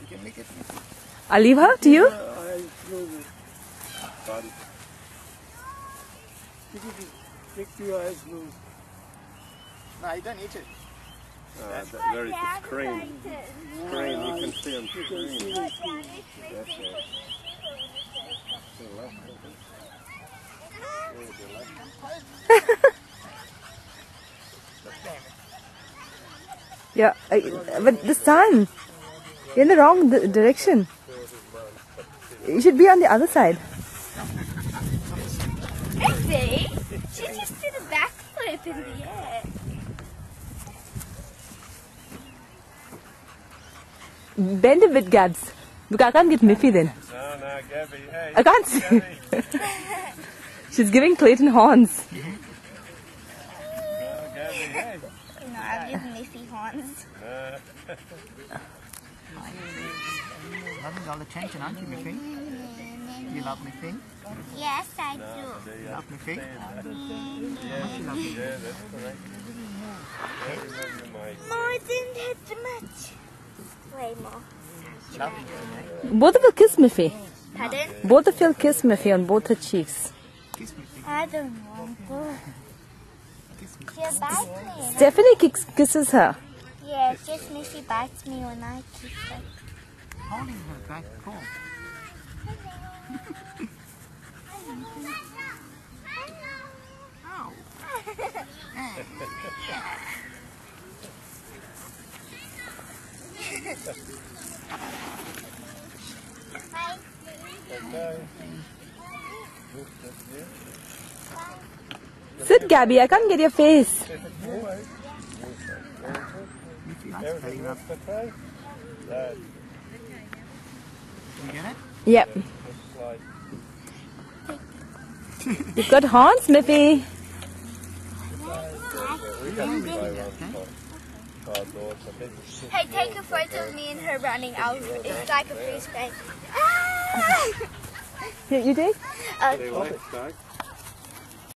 can make it. I'll leave her to you. I'll close it. Sorry. Keep your eyes closed. No, you don't need to. There is a screen. Screen, you can see on screen. That's it. Yeah, but the sun. You're in the wrong direction. You should be on the other side. See? She just did a backflip in the air. Bend a bit, Gabs. Look, I can't get Miffy then. No, Gabby, hey. I can't see. She's giving Clayton horns. No, Gabby, hey. No, I'll give Miffy horns. Loving all the attention, aren't you, Miffy? You love Miffy? Yes, I do. You love Miffy? Yeah, that's correct. More than that much. Way more. Love Miffy. Both of you kiss Miffy. Pardon? Both of you kiss Miffy on both her cheeks. Kiss Miffy. I don't want to. She bites me. Stephanie kisses her. Yeah, just Miffy bites me when I kiss her. Holding her back paw. Ow. Sit, Gabby. I can't get your face. Miffy likes belly rub. You get it? Yep. You've got horns, Miffy. Hey, take a photo of me and her running out. It's like a freeze frame. Ah! Here, you take? See you later, Doug.